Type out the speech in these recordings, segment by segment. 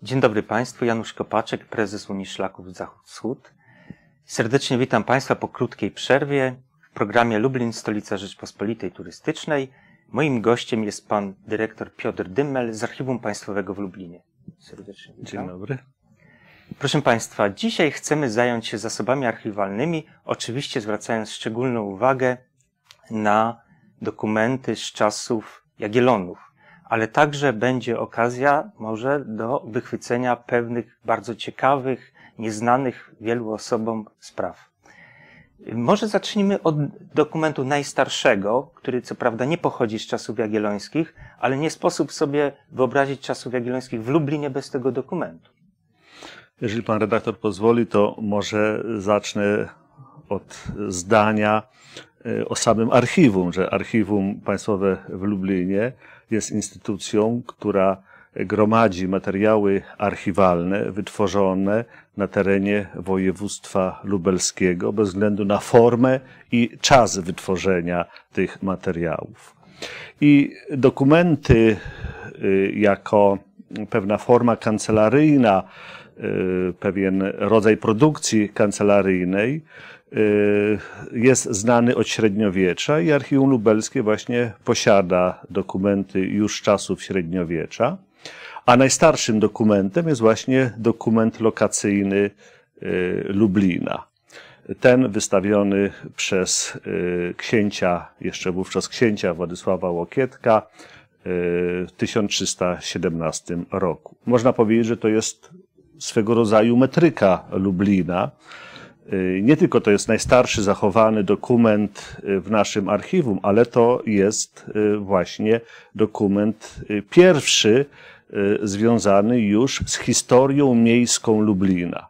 Dzień dobry Państwu, Janusz Kopaczek, prezes Unii Szlaków Zachód-Wschód. Serdecznie witam Państwa po krótkiej przerwie w programie Lublin, stolica Rzeczpospolitej Turystycznej. Moim gościem jest pan dyrektor Piotr Dymmel z Archiwum Państwowego w Lublinie. Serdecznie witam. Dzień dobry. Proszę Państwa, dzisiaj chcemy zająć się zasobami archiwalnymi, oczywiście zwracając szczególną uwagę na dokumenty z czasów Jagiellonów, ale także będzie okazja może do wychwycenia pewnych bardzo ciekawych, nieznanych wielu osobom spraw. Może zacznijmy od dokumentu najstarszego, który co prawda nie pochodzi z czasów jagiellońskich, ale nie sposób sobie wyobrazić czasów jagiellońskich w Lublinie bez tego dokumentu. Jeżeli pan redaktor pozwoli, to może zacznę od zdania o samym archiwum, że Archiwum Państwowe w Lublinie jest instytucją, która gromadzi materiały archiwalne wytworzone na terenie województwa lubelskiego bez względu na formę i czas wytworzenia tych materiałów. I dokumenty jako pewna forma kancelaryjna, pewien rodzaj produkcji kancelaryjnej jest znany od średniowiecza i Archiwum Lubelskie właśnie posiada dokumenty już z czasów średniowiecza, a najstarszym dokumentem jest właśnie dokument lokacyjny Lublina. Ten wystawiony przez księcia, jeszcze wówczas księcia Władysława Łokietka w 1317 roku. Można powiedzieć, że to jest swego rodzaju metryka Lublina. Nie tylko to jest najstarszy zachowany dokument w naszym archiwum, ale to jest właśnie dokument pierwszy związany już z historią miejską Lublina.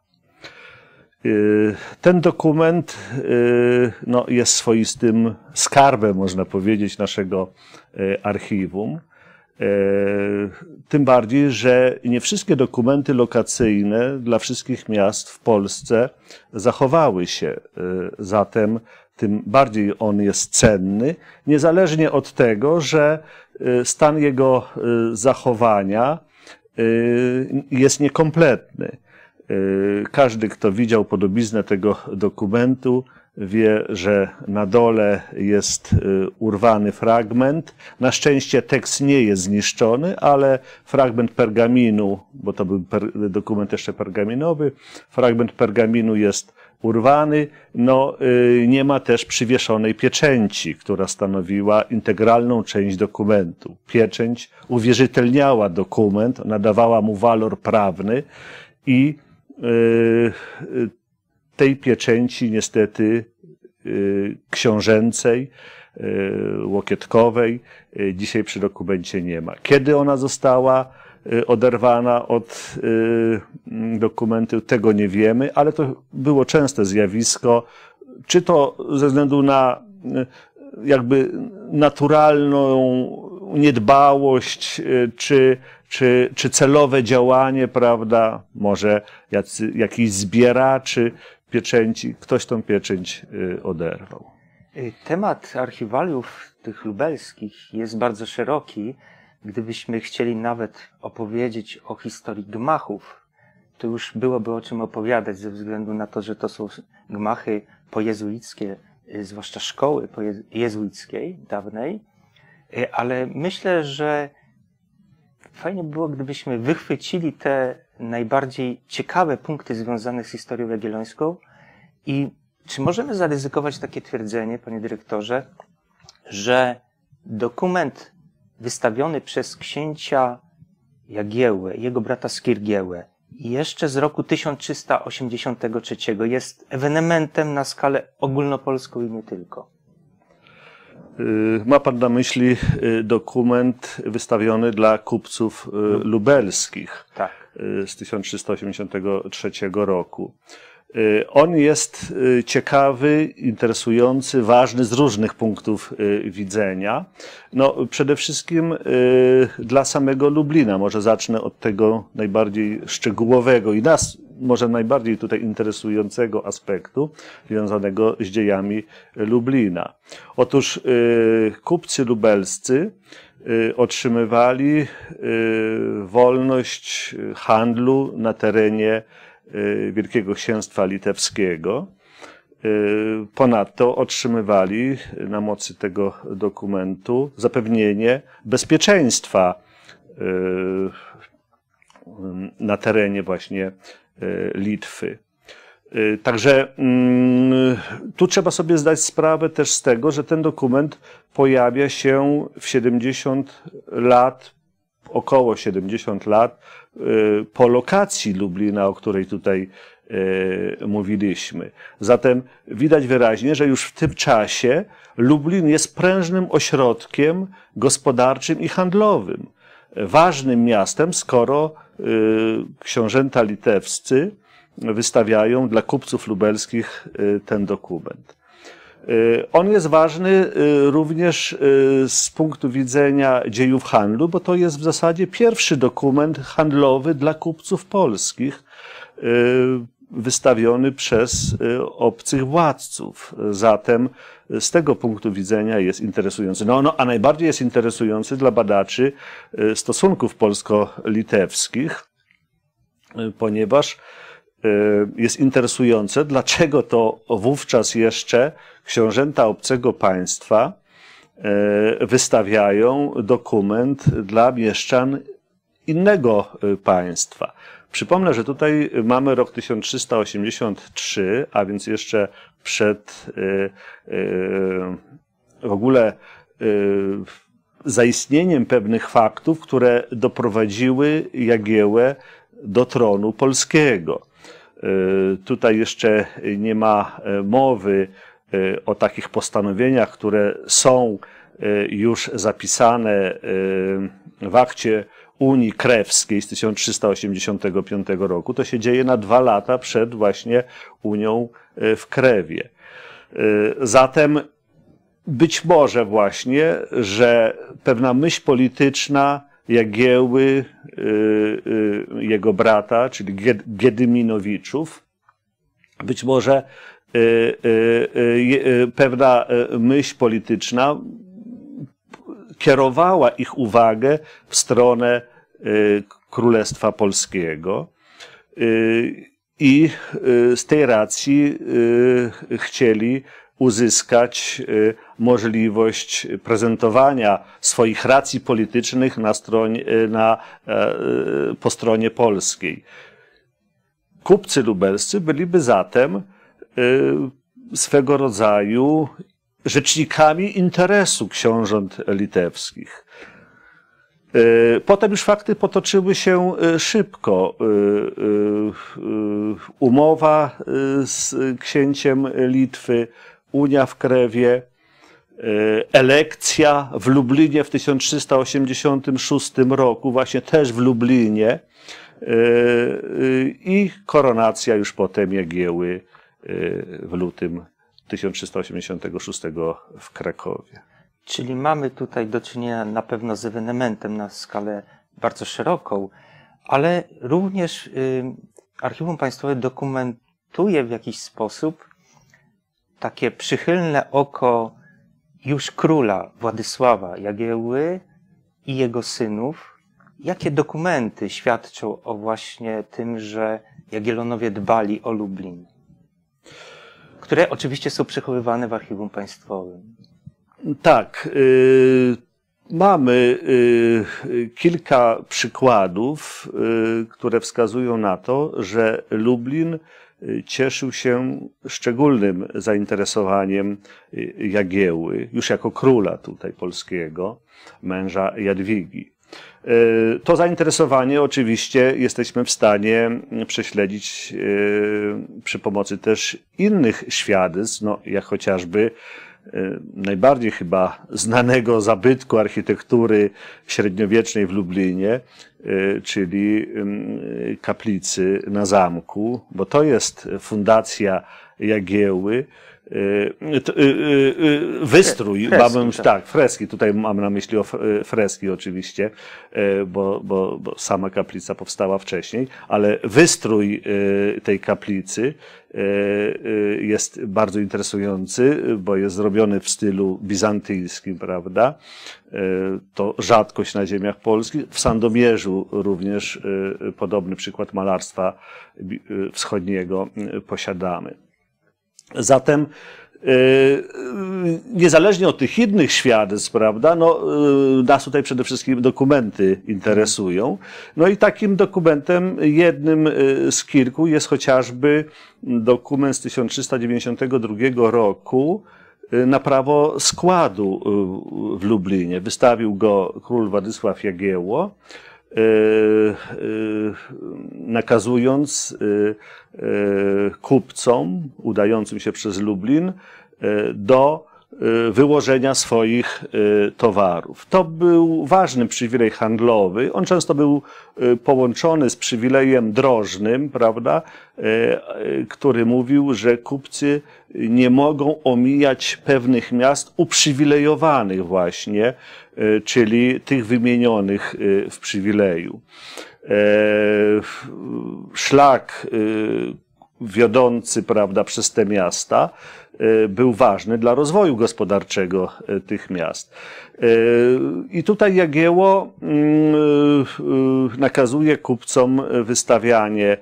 Ten dokument jest swoistym skarbem, można powiedzieć, naszego archiwum. Tym bardziej, że nie wszystkie dokumenty lokacyjne dla wszystkich miast w Polsce zachowały się. Zatem tym bardziej on jest cenny, niezależnie od tego, że stan jego zachowania jest niekompletny. Każdy, kto widział podobiznę tego dokumentu, wie, że na dole jest urwany fragment. Na szczęście tekst nie jest zniszczony, ale fragment pergaminu, bo to był dokument jeszcze pergaminowy, fragment pergaminu jest urwany. Nie ma też przywieszonej pieczęci, która stanowiła integralną część dokumentu. Pieczęć uwierzytelniała dokument, nadawała mu walor prawny i tej pieczęci niestety książęcej, łokietkowej dzisiaj przy dokumencie nie ma. Kiedy ona została oderwana od dokumentu, tego nie wiemy, ale to było częste zjawisko, czy to ze względu na jakby naturalną niedbałość, czy celowe działanie, prawda, może jakiś zbieraczy pieczęci, ktoś tą pieczęć oderwał. Temat archiwaliów tych lubelskich jest bardzo szeroki. Gdybyśmy chcieli nawet opowiedzieć o historii gmachów, to już byłoby o czym opowiadać ze względu na to, że to są gmachy pojezuickie, zwłaszcza szkoły jezuickiej dawnej, ale myślę, że fajnie było, gdybyśmy wychwycili te najbardziej ciekawe punkty związane z historią jagiellońską i czy możemy zaryzykować takie twierdzenie, panie dyrektorze, że dokument wystawiony przez księcia Jagiełłę i jego brata Skirgiełę jeszcze z roku 1383 jest ewenementem na skalę ogólnopolską i nie tylko? Ma pan na myśli dokument wystawiony dla kupców lubelskich, tak, z 1383 roku. On jest ciekawy, interesujący, ważny z różnych punktów widzenia. Przede wszystkim dla samego Lublina. Może zacznę od tego najbardziej szczegółowego i nas może najbardziej tutaj interesującego aspektu związanego z dziejami Lublina. Otóż kupcy lubelscy otrzymywali wolność handlu na terenie Wielkiego Księstwa Litewskiego. Ponadto otrzymywali na mocy tego dokumentu zapewnienie bezpieczeństwa na terenie właśnie Litwy. Także tu trzeba sobie zdać sprawę też z tego, że ten dokument pojawia się w 70 lat, około 70 lat po lokacji Lublina, o której tutaj mówiliśmy. Zatem widać wyraźnie, że już w tym czasie Lublin jest prężnym ośrodkiem gospodarczym i handlowym. Ważnym miastem, skoro książęta litewscy wystawiają dla kupców lubelskich ten dokument. On jest ważny również z punktu widzenia dziejów handlu, bo to jest w zasadzie pierwszy dokument handlowy dla kupców polskich, wystawiony przez obcych władców. Zatem z tego punktu widzenia jest interesujący. A najbardziej jest interesujący dla badaczy stosunków polsko-litewskich, ponieważ jest interesujące, dlaczego to wówczas jeszcze książęta obcego państwa wystawiają dokument dla mieszczan innego państwa. Przypomnę, że tutaj mamy rok 1383, a więc jeszcze przed w ogóle zaistnieniem pewnych faktów, które doprowadziły Jagiełłę do tronu polskiego. Tutaj jeszcze nie ma mowy o takich postanowieniach, które są już zapisane w akcie Unii Krewskiej z 1385 roku. To się dzieje na 2 lata przed właśnie Unią w Krewie. Zatem być może właśnie, że pewna myśl polityczna Jagiełły, jego brata, czyli Giedyminowiczów, być może pewna myśl polityczna kierowała ich uwagę w stronę Królestwa Polskiego i z tej racji chcieli uzyskać możliwość prezentowania swoich racji politycznych po stronie polskiej. Kupcy lubelscy byliby zatem swego rodzaju rzecznikami interesu książąt litewskich. Potem już fakty potoczyły się szybko. Umowa z księciem Litwy, Unia w Krewie, elekcja w Lublinie w 1386 roku, właśnie też w Lublinie, i koronacja już potem Jagiełły w lutym 1386 w Krakowie. Czyli mamy tutaj do czynienia na pewno z ewenementem na skalę bardzo szeroką, ale również Archiwum Państwowe dokumentuje w jakiś sposób takie przychylne oko już króla Władysława Jagiełły i jego synów. Jakie dokumenty świadczą o właśnie tym, że Jagiellonowie dbali o Lublin? Które oczywiście są przechowywane w Archiwum Państwowym. Tak, mamy kilka przykładów, które wskazują na to, że Lublin cieszył się szczególnym zainteresowaniem Jagiełły, już jako króla tutaj polskiego, męża Jadwigi. To zainteresowanie oczywiście jesteśmy w stanie prześledzić przy pomocy też innych świadectw, jak chociażby najbardziej chyba znanego zabytku architektury średniowiecznej w Lublinie, czyli kaplicy na zamku, bo to jest fundacja Jagiełły, wystrój, freski, tak, freski, tutaj mam na myśli freski oczywiście, bo sama kaplica powstała wcześniej, ale wystrój tej kaplicy jest bardzo interesujący, bo jest zrobiony w stylu bizantyjskim, prawda? To rzadkość na ziemiach polskich. W Sandomierzu również podobny przykład malarstwa wschodniego posiadamy. Zatem niezależnie od tych innych świadectw, prawda, no, nas tutaj przede wszystkim dokumenty interesują. No i takim dokumentem, jednym z kilku, jest chociażby dokument z 1392 roku na prawo składu w Lublinie. Wystawił go król Władysław Jagiełło, nakazując kupcom udającym się przez Lublin do wyłożenia swoich towarów. To był ważny przywilej handlowy. On często był połączony z przywilejem drożnym, prawda, który mówił, że kupcy nie mogą omijać pewnych miast uprzywilejowanych właśnie, czyli tych wymienionych w przywileju. Szlak wiodący, prawda, przez te miasta był ważny dla rozwoju gospodarczego tych miast. I tutaj Jagiełło nakazuje kupcom wystawianie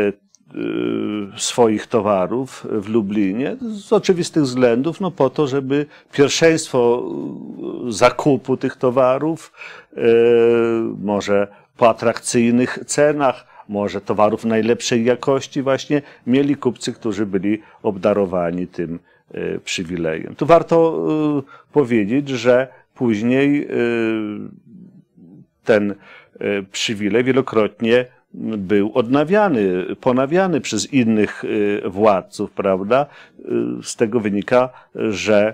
swoich towarów w Lublinie z oczywistych względów, no po to, żeby pierwszeństwo zakupu tych towarów, może po atrakcyjnych cenach, może towarów najlepszej jakości właśnie, mieli kupcy, którzy byli obdarowani tym przywilejem. Tu warto powiedzieć, że później ten przywilej wielokrotnie był odnawiany, ponawiany przez innych władców, prawda? Z tego wynika, że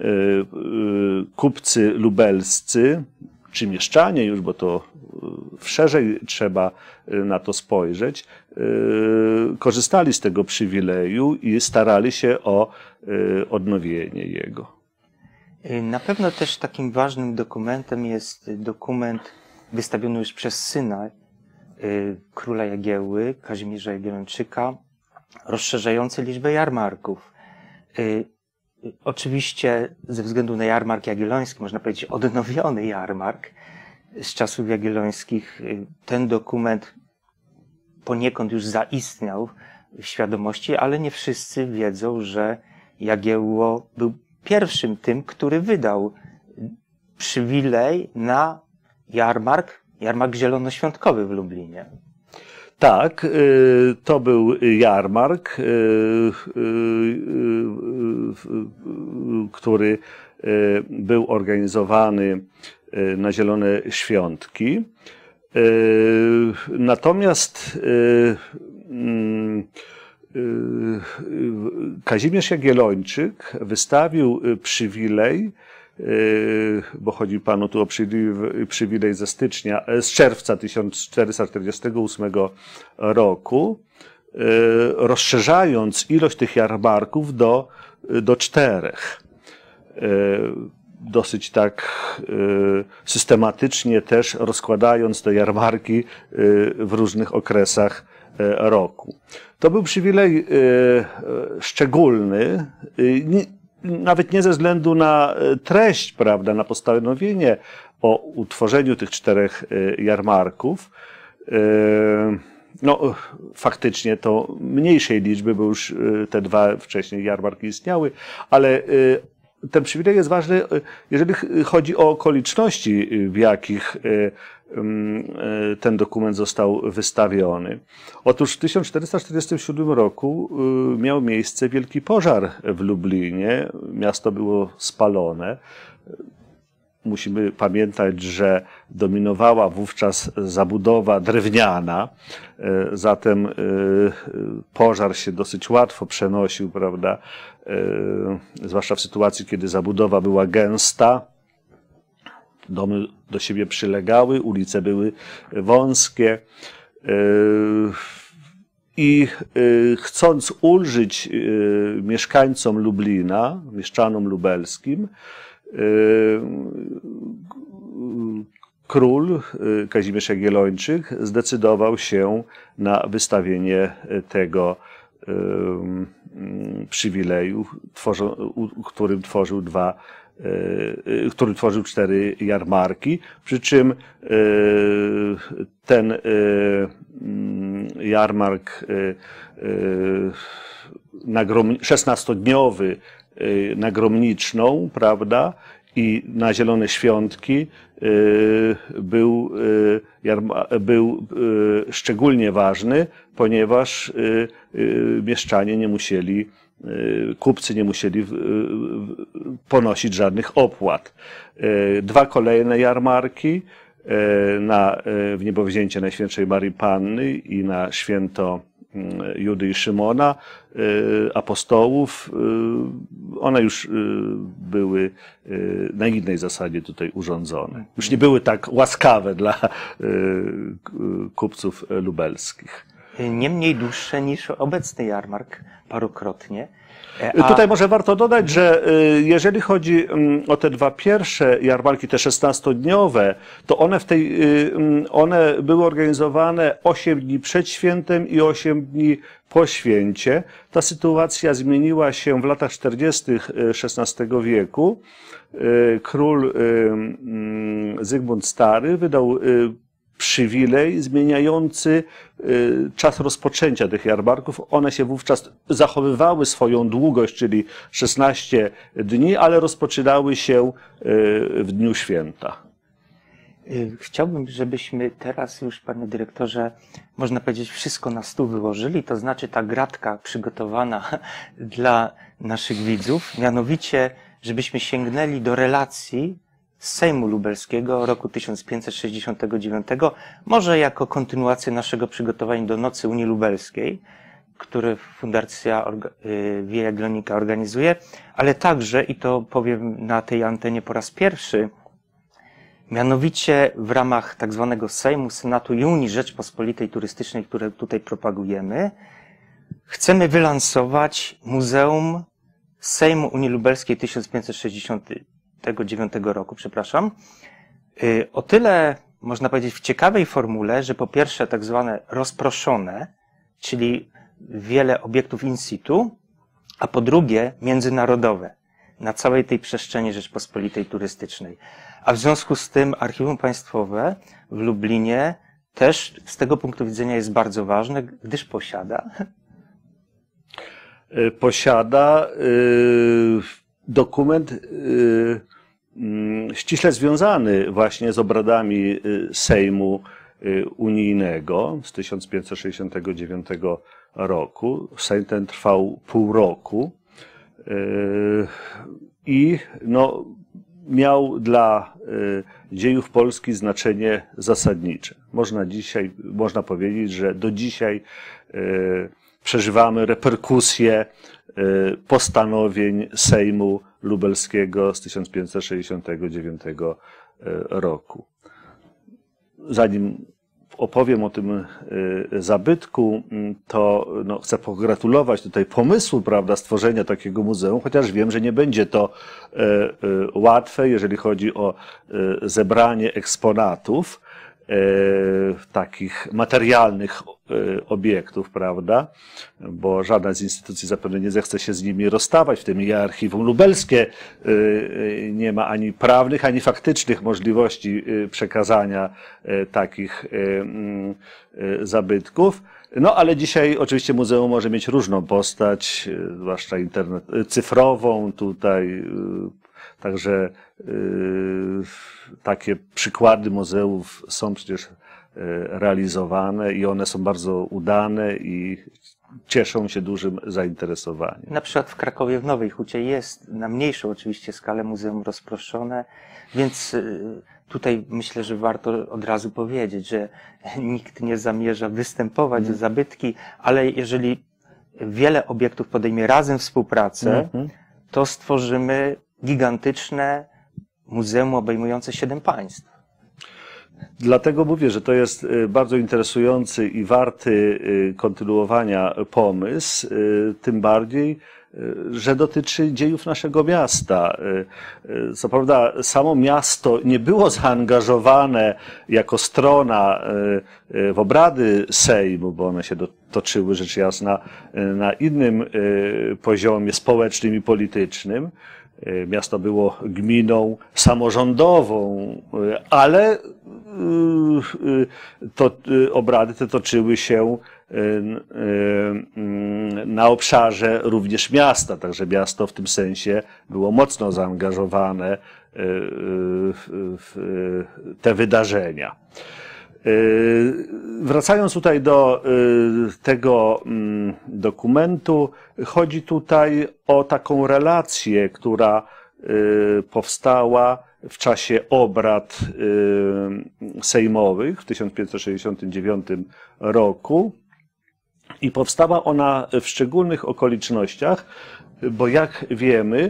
kupcy lubelscy, czy mieszczanie już, bo to szerzej trzeba na to spojrzeć, korzystali z tego przywileju i starali się o odnowienie jego. Na pewno też takim ważnym dokumentem jest dokument wystawiony już przez syna króla Jagiełły, Kazimierza Jagiellończyka, rozszerzający liczbę jarmarków. Oczywiście ze względu na jarmark jagielloński, można powiedzieć odnowiony jarmark z czasów jagiellońskich, ten dokument poniekąd już zaistniał w świadomości, ale nie wszyscy wiedzą, że Jagiełło był pierwszym tym, który wydał przywilej na jarmark zielonoświątkowy w Lublinie. Tak, to był jarmark, który był organizowany na Zielone Świątki. Natomiast Kazimierz Jagiellończyk wystawił przywilej, bo chodzi panu tu o przywilej z czerwca 1448 roku, rozszerzając ilość tych jarmarków do 4. Dosyć tak systematycznie też rozkładając te jarmarki w różnych okresach roku. To był przywilej szczególny, nawet nie ze względu na treść, prawda, na postanowienie o utworzeniu tych 4 jarmarków. No, faktycznie to mniejszej liczby, bo już te 2 wcześniej jarmarki istniały, ale ten przywilej jest ważny, jeżeli chodzi o okoliczności, w jakich ten dokument został wystawiony. Otóż w 1447 roku miał miejsce wielki pożar w Lublinie. Miasto było spalone. Musimy pamiętać, że dominowała wówczas zabudowa drewniana, zatem pożar się dosyć łatwo przenosił, prawda? Zwłaszcza w sytuacji, kiedy zabudowa była gęsta. Domy do siebie przylegały, ulice były wąskie. I chcąc ulżyć mieszkańcom Lublina, mieszczanom lubelskim, król Kazimierz Jagiellończyk zdecydował się na wystawienie tego przywileju, którym tworzył 4 jarmarki, przy czym ten jarmark 16-dniowy na Gromniczną, prawda, i na Zielone Świątki był szczególnie ważny, ponieważ mieszczanie nie musieli, kupcy nie musieli ponosić żadnych opłat. 2 kolejne jarmarki w niebowzięcie Najświętszej Maryi Panny i na święto Judy i Szymona, apostołów, one już były na innej zasadzie tutaj urządzone. Już nie były tak łaskawe dla kupców lubelskich. Nie mniej dłuższe niż obecny jarmark, parokrotnie. Tutaj może warto dodać, że jeżeli chodzi o te 2 pierwsze jarmarki, te 16-dniowe, to one były organizowane 8 dni przed świętem i 8 dni po święcie. Ta sytuacja zmieniła się w latach 40. XVI wieku. Król Zygmunt Stary wydał przywilej zmieniający czas rozpoczęcia tych jarmarków. One się wówczas zachowywały swoją długość, czyli 16 dni, ale rozpoczynały się w dniu święta. Chciałbym, żebyśmy teraz już, panie dyrektorze, można powiedzieć, wszystko na stół wyłożyli, to znaczy ta gratka przygotowana dla naszych widzów, mianowicie, żebyśmy sięgnęli do relacji z Sejmu Lubelskiego roku 1569, może jako kontynuację naszego przygotowań do Nocy Unii Lubelskiej, które Fundacja Wieja Jagiellonika organizuje, ale także, i to powiem na tej antenie po raz pierwszy, mianowicie w ramach tak zwanego Sejmu, Senatu i Unii Rzeczpospolitej Turystycznej, które tutaj propagujemy, chcemy wylansować Muzeum Sejmu Unii Lubelskiej 1569 roku, przepraszam. O tyle, można powiedzieć, w ciekawej formule, że po pierwsze tak zwane rozproszone, czyli wiele obiektów in situ, a po drugie międzynarodowe, na całej tej przestrzeni Rzeczpospolitej Turystycznej. A w związku z tym Archiwum Państwowe w Lublinie też z tego punktu widzenia jest bardzo ważne, gdyż posiada dokument ściśle związany właśnie z obradami Sejmu Unijnego z 1569 roku. Sejm ten trwał pół roku i miał dla dziejów Polski znaczenie zasadnicze. Można powiedzieć, że do dzisiaj przeżywamy reperkusje postanowień Sejmu Lubelskiego z 1569 roku. Zanim opowiem o tym zabytku, to chcę pogratulować tutaj pomysłu, prawda, stworzenia takiego muzeum, chociaż wiem, że nie będzie to łatwe, jeżeli chodzi o zebranie eksponatów, takich materialnych obiektów, prawda, bo żadna z instytucji zapewne nie zechce się z nimi rozstawać, w tym i Archiwum Lubelskie nie ma ani prawnych, ani faktycznych możliwości przekazania takich zabytków. Ale dzisiaj oczywiście muzeum może mieć różną postać, zwłaszcza cyfrową tutaj, także takie przykłady muzeów są przecież realizowane i one są bardzo udane i cieszą się dużym zainteresowaniem. Na przykład w Krakowie w Nowej Hucie jest na mniejszą oczywiście skalę muzeum rozproszone, więc tutaj myślę, że warto od razu powiedzieć, że nikt nie zamierza występować za zabytki, ale jeżeli wiele obiektów podejmie razem współpracę, to stworzymy gigantyczne muzeum obejmujące 7 państw. Dlatego mówię, że to jest bardzo interesujący i warty kontynuowania pomysł, tym bardziej, że dotyczy dziejów naszego miasta. Co prawda, samo miasto nie było zaangażowane jako strona w obrady Sejmu, bo one się toczyły rzecz jasna na innym poziomie społecznym i politycznym. Miasto było gminą samorządową, ale obrady te toczyły się na obszarze również miasta, także miasto w tym sensie było mocno zaangażowane w te wydarzenia. Wracając tutaj do tego dokumentu, chodzi tutaj o taką relację, która powstała w czasie obrad sejmowych w 1569 roku i powstała ona w szczególnych okolicznościach, bo jak wiemy,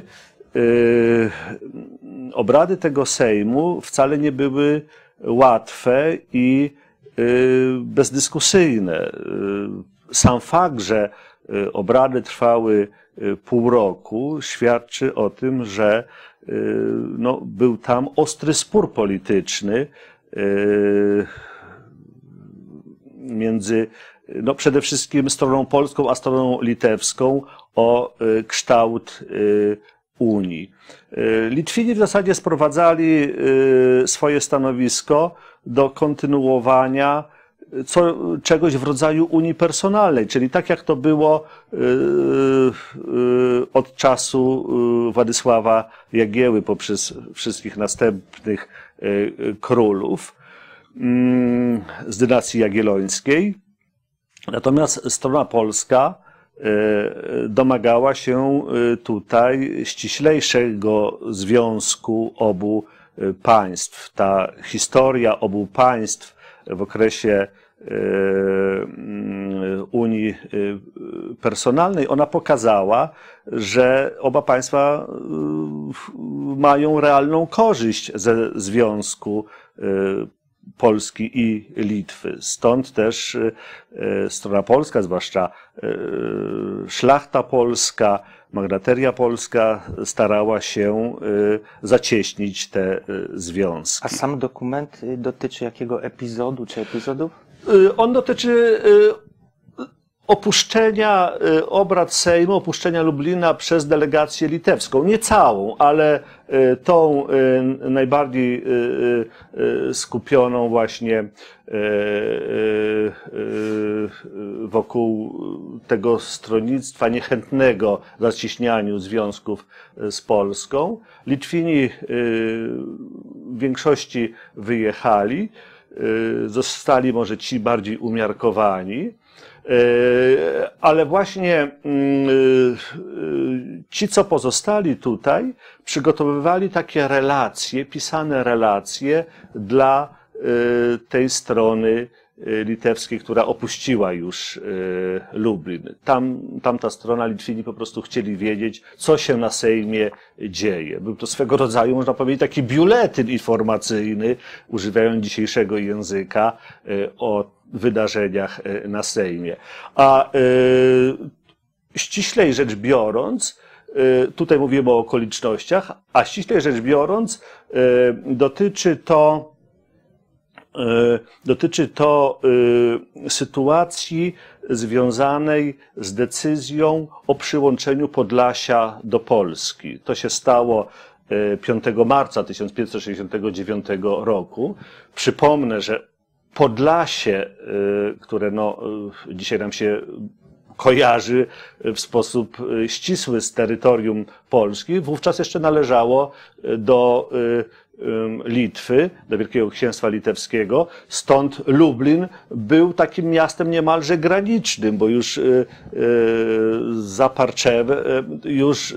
obrady tego Sejmu wcale nie były łatwe i bezdyskusyjne. Sam fakt, że obrady trwały pół roku, świadczy o tym, że no, był tam ostry spór polityczny między no, przede wszystkim stroną polską a stroną litewską o kształt Unii. Litwini w zasadzie sprowadzali swoje stanowisko do kontynuowania czegoś w rodzaju Unii personalnej, czyli tak jak to było od czasu Władysława Jagieły poprzez wszystkich następnych królów z dynastii jagiellońskiej. Natomiast strona polska domagała się tutaj ściślejszego związku obu państw. Ta historia obu państw w okresie Unii personalnej, ona pokazała, że oba państwa mają realną korzyść ze związku Polski i Litwy. Stąd też strona polska, zwłaszcza szlachta polska, magnateria polska starała się zacieśnić te związki. A sam dokument dotyczy jakiego epizodu czy epizodów? On dotyczy opuszczenia obrad Sejmu, opuszczenia Lublina przez delegację litewską. Nie całą, ale tą najbardziej skupioną właśnie wokół tego stronnictwa niechętnego zacieśnianiu związków z Polską. Litwini w większości wyjechali, zostali może ci bardziej umiarkowani, ale właśnie ci, co pozostali tutaj, przygotowywali takie relacje, pisane relacje dla tej strony litewskiej, która opuściła już Lublin. Tamta strona, Litwini po prostu chcieli wiedzieć, co się na Sejmie dzieje. Był to swego rodzaju, można powiedzieć, taki biuletyn informacyjny, używając dzisiejszego języka, o wydarzeniach na Sejmie. A ściślej rzecz biorąc, tutaj mówimy o okolicznościach, a ściślej rzecz biorąc, dotyczy to sytuacji związanej z decyzją o przyłączeniu Podlasia do Polski. To się stało 5 marca 1569 roku. Przypomnę, że Podlasie, które no, dzisiaj nam się kojarzy w sposób ścisły z terytorium Polski, wówczas jeszcze należało do Litwy, do Wielkiego Księstwa Litewskiego, stąd Lublin był takim miastem niemalże granicznym, bo już za Parczewem już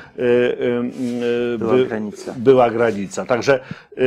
była granica. Także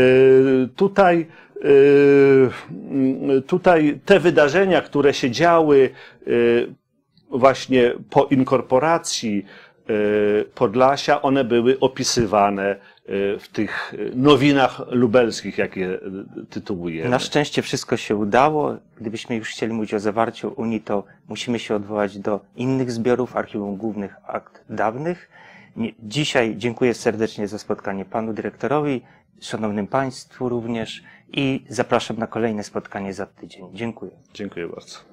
tutaj te wydarzenia, które się działy właśnie po inkorporacji Podlasia, one były opisywane w tych nowinach lubelskich, jakie tytułujemy. Na szczęście wszystko się udało. Gdybyśmy już chcieli mówić o zawarciu Unii, to musimy się odwołać do innych zbiorów Archiwum Głównych Akt Dawnych. Dzisiaj dziękuję serdecznie za spotkanie panu dyrektorowi, szanownym państwu również i zapraszam na kolejne spotkanie za tydzień. Dziękuję. Dziękuję bardzo.